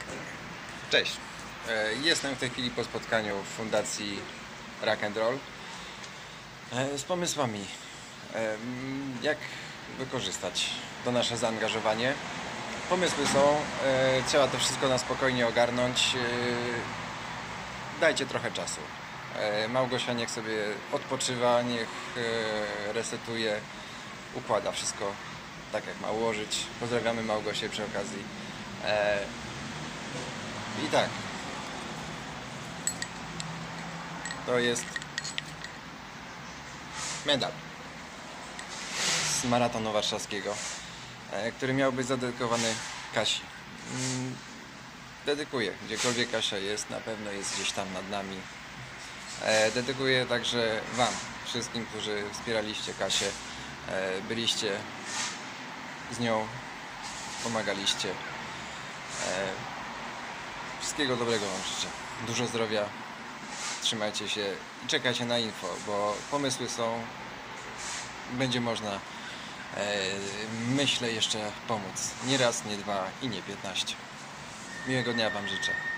Cześć, jestem w tej chwili po spotkaniu w Fundacji Rock and Roll z pomysłami, jak wykorzystać to nasze zaangażowanie. Pomysły są, trzeba to wszystko na spokojnie ogarnąć, dajcie trochę czasu. Małgosia niech sobie odpoczywa, niech resetuje, układa wszystko tak jak ma ułożyć. Pozdrawiamy Małgosię przy okazji. I tak, to jest medal z maratonu warszawskiego, który miał być zadedykowany Kasi. Dedykuję, gdziekolwiek Kasia jest, na pewno jest gdzieś tam nad nami. Dedykuję także Wam, wszystkim, którzy wspieraliście Kasię, byliście z nią, pomagaliście. Wszystkiego dobrego Wam życzę. Dużo zdrowia, trzymajcie się i czekajcie na info, bo pomysły są, będzie można, myślę, jeszcze pomóc. Nie raz, nie dwa i nie 15. Miłego dnia Wam życzę.